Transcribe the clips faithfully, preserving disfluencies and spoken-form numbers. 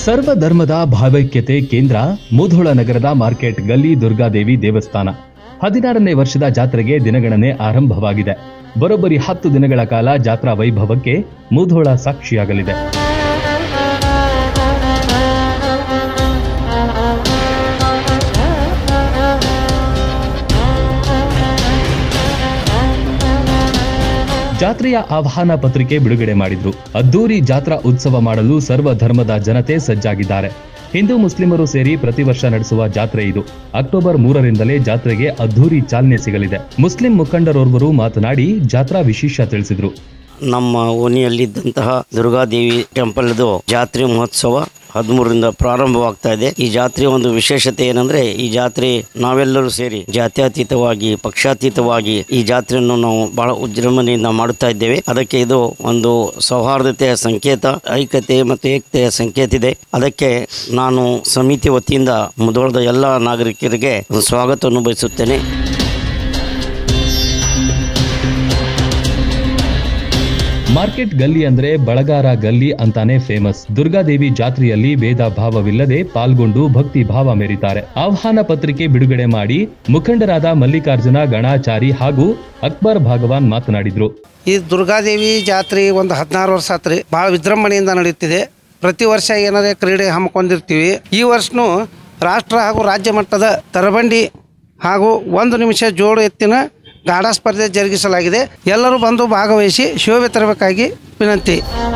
ಸರ್ವಧರ್ಮದ ಭಾವೈಕ್ಯತೆ ಕೇಂದ್ರ ಮುಧೋಳ ನಗರದ ಮಾರ್ಕೆಟ್ ಗಲ್ಲಿ ದುರ್ಗಾದೇವಿ ದೇವಸ್ಥಾನ ಹದಿನಾರನೇ ವರ್ಷದ ಜಾತ್ರೆಗೆ ದಿನಗಣನೆ ಆರಂಭವಾಗಿದೆ. ಬರೋಬ್ಬರಿ ಹತ್ತು ದಿನಗಳ ಕಾಲ ಜಾತ್ರಾ ವೈಭವಕ್ಕೆ ಮುಧೋಳ ಸಾಕ್ಷಿಯಾಗಲಿದೆ. ಜಾತ್ರೆಯ ಆಹ್ವಾನ ಪತ್ರಿಕೆ ಬಿಡುಗಡೆ ಮಾಡಿದ್ರು. ಅದ್ದೂರಿ ಜಾತ್ರಾ ಉತ್ಸವ ಮಾಡಲು ಸರ್ವ ಧರ್ಮದ ಜನತೆ ಸಜ್ಜಾಗಿದ್ದಾರೆ. ಹಿಂದೂ ಮುಸ್ಲಿಮರು ಸೇರಿ ಪ್ರತಿ ವರ್ಷ ನಡೆಸುವ ಜಾತ್ರೆ ಇದು. ಅಕ್ಟೋಬರ್ ಮೂರರಿಂದಲೇ ಜಾತ್ರೆಗೆ ಅದ್ದೂರಿ ಚಾಲನೆ ಸಿಗಲಿದೆ. ಮುಸ್ಲಿಂ ಮುಖಂಡರೋರ್ವರು ಮಾತನಾಡಿ ಜಾತ್ರಾ ವಿಶೇಷ ತಿಳಿಸಿದ್ರು. ನಮ್ಮ ಓಣಿಯಲ್ಲಿದ್ದಂತಹ ದುರ್ಗಾದೇವಿ ಟೆಂಪಲ್ದು ಜಾತ್ರೆ ಮಹೋತ್ಸವ ಹದಿಮೂರರಿಂದ ಪ್ರಾರಂಭವಾಗ್ತಾ ಇದೆ. ಈ ಜಾತ್ರೆಯ ಒಂದು ವಿಶೇಷತೆ ಏನಂದ್ರೆ, ಈ ಜಾತ್ರೆ ನಾವೆಲ್ಲರೂ ಸೇರಿ ಜಾತ್ಯತೀತವಾಗಿ ಪಕ್ಷಾತೀತವಾಗಿ ಈ ಜಾತ್ರೆಯನ್ನು ನಾವು ಬಹಳ ವಿಜೃಂಭಣೆಯಿಂದ ಮಾಡುತ್ತಾ ಇದ್ದೇವೆ. ಅದಕ್ಕೆ ಇದು ಒಂದು ಸೌಹಾರ್ದತೆಯ ಸಂಕೇತ, ಐಕ್ಯತೆ ಮತ್ತು ಏಕತೆಯ ಸಂಕೇತ ಇದೆ. ಅದಕ್ಕೆ ನಾನು ಸಮಿತಿ ವತಿಯಿಂದ ಮುಧೋಳದ ಎಲ್ಲ ನಾಗರಿಕರಿಗೆ ಸ್ವಾಗತವನ್ನು ಬಯಸುತ್ತೇನೆ. ಮಾರ್ಕೆಟ್ ಗಲ್ಲಿ ಅಂದ್ರೆ ಬಳಗಾರ ಗಲ್ಲಿ ಅಂತಾನೆ ಫೇಮಸ್. ದುರ್ಗಾದೇವಿ ಜಾತ್ರೆಯಲ್ಲಿ ಭೇದ ಭಾವವಿಲ್ಲದೆ ಪಾಲ್ಗೊಂಡು ಭಕ್ತಿ ಭಾವ ಮೆರೀತಾರೆ. ಆಹ್ವಾನ ಪತ್ರಿಕೆ ಬಿಡುಗಡೆ ಮಾಡಿ ಮುಖಂಡರಾದ ಮಲ್ಲಿಕಾರ್ಜುನ ಗಣಾಚಾರಿ ಹಾಗೂ ಅಕ್ಬರ್ ಭಾಗವಾನ್ ಮಾತನಾಡಿದ್ರು. ಈ ದುರ್ಗಾದೇವಿ ಜಾತ್ರೆ ಒಂದು ಹದಿನಾರು ವರ್ಷ ಆತ್ರಿ, ಬಹಳ ವಿಜೃಂಭಣೆಯಿಂದ ನಡೆಯುತ್ತಿದೆ. ಪ್ರತಿ ವರ್ಷ ಏನಾರೇ ಕ್ರೀಡೆ ಹಮ್ಮಿಕೊಂಡಿರ್ತೀವಿ. ಈ ವರ್ಷನೂ ರಾಷ್ಟ್ರ ಹಾಗೂ ರಾಜ್ಯ ಮಟ್ಟದ ತರಬಂಡಿ ಹಾಗೂ ಒಂದು ನಿಮಿಷ ಜೋಡು ಎತ್ತಿನ ಗಾಢಾ ಸ್ಪರ್ಧೆ ಜರುಗಿಸಲಾಗಿದೆ. ಎಲ್ಲರೂ ಬಂದು ಭಾಗವಹಿಸಿ ಶೋಭೆ ತರಬೇಕಾಗಿ ವಿನಂತಿ.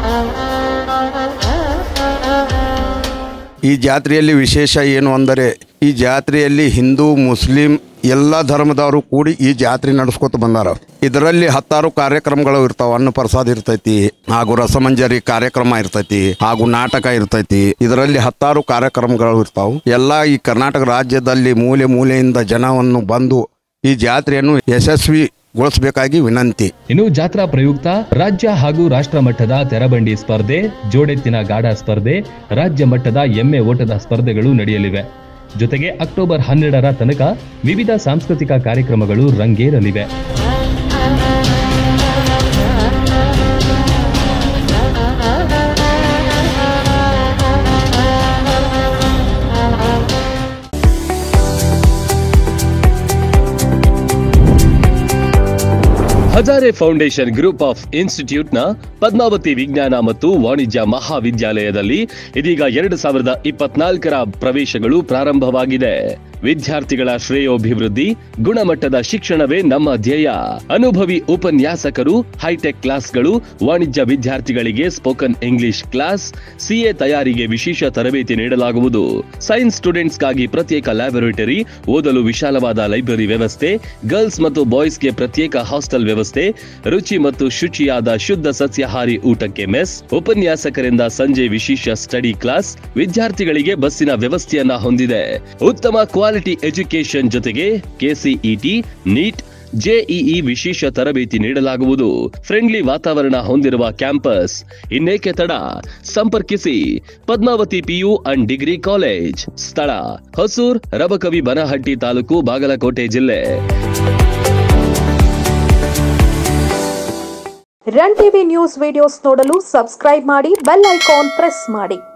ಈ ಜಾತ್ರೆಯಲ್ಲಿ ವಿಶೇಷ ಏನು ಅಂದರೆ, ಈ ಜಾತ್ರೆಯಲ್ಲಿ ಹಿಂದೂ ಮುಸ್ಲಿಂ ಎಲ್ಲ ಧರ್ಮದವರು ಕೂಡಿ ಈ ಜಾತ್ರೆ ನಡೆಸ್ಕೊತ ಬಂದಾರ. ಇದರಲ್ಲಿ ಹತ್ತಾರು ಕಾರ್ಯಕ್ರಮಗಳು ಇರ್ತಾವ. ಅನ್ನ ಪ್ರಸಾದ ಇರ್ತೈತಿ, ಹಾಗೂ ರಸಮಂಜರಿ ಕಾರ್ಯಕ್ರಮ ಇರ್ತೈತಿ, ಹಾಗೂ ನಾಟಕ ಇರ್ತೈತಿ. ಇದರಲ್ಲಿ ಹತ್ತಾರು ಕಾರ್ಯಕ್ರಮಗಳು ಇರ್ತಾವ. ಎಲ್ಲ ಈ ಕರ್ನಾಟಕ ರಾಜ್ಯದಲ್ಲಿ ಮೂಲೆ ಮೂಲೆಯಿಂದ ಜನವನ್ನು ಬಂದು ಈ ಜಾತ್ರೆಯನ್ನು ಯಶಸ್ವಿಗೊಳಿಸಬೇಕಾಗಿ ವಿನಂತಿ. ಇನ್ನು ಜಾತ್ರಾ ಪ್ರಯುಕ್ತ ರಾಜ್ಯ ಹಾಗೂ ರಾಷ್ಟ್ರ ಮಟ್ಟದ ತೆರಬಂಡಿ ಸ್ಪರ್ಧೆ, ಜೋಡೆತ್ತಿನ ಗಾಢಾ ಸ್ಪರ್ಧೆ, ರಾಜ್ಯ ಮಟ್ಟದ ಎಮ್ಮೆ ಓಟದ ಸ್ಪರ್ಧೆಗಳು ನಡೆಯಲಿವೆ. ಜೊತೆಗೆ ಅಕ್ಟೋಬರ್ ಹನ್ನೆರಡರ ತನಕ ವಿವಿಧ ಸಾಂಸ್ಕೃತಿಕ ಕಾರ್ಯಕ್ರಮಗಳು ರಂಗೇರಲಿವೆ. ಹಜಾರೆ ಫೌಂಡೇಶನ್ ಗ್ರೂಪ್ ಆಫ್ ಇನ್ಸ್ಟಿಟ್ಯೂಟ್ನ ಪದ್ಮಾವತಿ ವಿಜ್ಞಾನ ಮತ್ತು ವಾಣಿಜ್ಯ ಮಹಾವಿದ್ಯಾಲಯದಲ್ಲಿ ಇದೀಗ ಎರಡು ಸಾವಿರದ ಇಪ್ಪತ್ನಾಲ್ಕರ ಪ್ರವೇಶಗಳು ಪ್ರಾರಂಭವಾಗಿದೆ. ವಿದ್ಯಾರ್ಥಿಗಳ ಶ್ರೇಯೋಭಿವೃದ್ಧಿ, ಗುಣಮಟ್ಟದ ಶಿಕ್ಷಣವೇ ನಮ್ಮ ಧ್ಯೇಯ. ಅನುಭವಿ ಉಪನ್ಯಾಸಕರು, ಹೈಟೆಕ್ ಕ್ಲಾಸ್ಗಳು, ವಾಣಿಜ್ಯ ವಿದ್ಯಾರ್ಥಿಗಳಿಗೆ ಸ್ಪೋಕನ್ ಇಂಗ್ಲಿಷ್ ಕ್ಲಾಸ್, ಸಿಎ ತಯಾರಿಗೆ ವಿಶೇಷ ತರಬೇತಿ ನೀಡಲಾಗುವುದು. ಸೈನ್ಸ್ ಸ್ಟೂಡೆಂಟ್ಸ್ಗಾಗಿ ಪ್ರತ್ಯೇಕ ಲ್ಯಾಬೊರೇಟರಿ, ಓದಲು ವಿಶಾಲವಾದ ಲೈಬ್ರರಿ ವ್ಯವಸ್ಥೆ, ಗರ್ಲ್ಸ್ ಮತ್ತು ಬಾಯ್ಸ್ಗೆ ಪ್ರತ್ಯೇಕ ಹಾಸ್ಟೆಲ್ ವ್ಯವಸ್ಥೆ, ರುಚಿ ಮತ್ತು ಶುಚಿಯಾದ ಶುದ್ಧ ಸಸ್ಯಾಹಾರಿ ಊಟಕ್ಕೆ ಮೆಸ್, ಉಪನ್ಯಾಸಕರಿಂದ ಸಂಜೆ ವಿಶೇಷ ಸ್ಟಡಿ ಕ್ಲಾಸ್, ವಿದ್ಯಾರ್ಥಿಗಳಿಗೆ ಬಸ್ಸಿನ ವ್ಯವಸ್ಥೆಯನ್ನ ಹೊಂದಿದೆ. ಉತ್ತಮ ಕ್ವಾಲಿಟಿ ಎಜುಕೇಶನ್ ಜೊತೆಗೆ ಕೆಸಿಇಟಿ, ನೀಟ್, ಜೆಇಇ ವಿಶೇಷ ತರಬೇತಿ ನೀಡಲಾಗುವುದು. ಫ್ರೆಂಡ್ಲಿ ವಾತಾವರಣ ಹೊಂದಿರುವ ಕ್ಯಾಂಪಸ್. ಇನ್ನೇಕೆ ತಡ, ಸಂಪರ್ಕಿಸಿ Padmavati PU and degree college. ಸ್ಥಳ ಹೊಸೂರ್, ರಬಕವಿ ಬನಹಟ್ಟಿ ತಾಲೂಕು, ಬಾಗಲಕೋಟೆ ಜಿಲ್ಲೆ. ರನ್ ಟಿವಿ ನ್ಯೂಸ್ ವಿಡಿಯೋಸ್ ನೋಡಲು ಸಬ್ಸ್ಕ್ರೈಬ್ ಮಾಡಿ, ಬೆಲ್ ಐಕಾನ್ ಪ್ರೆಸ್ ಮಾಡಿ.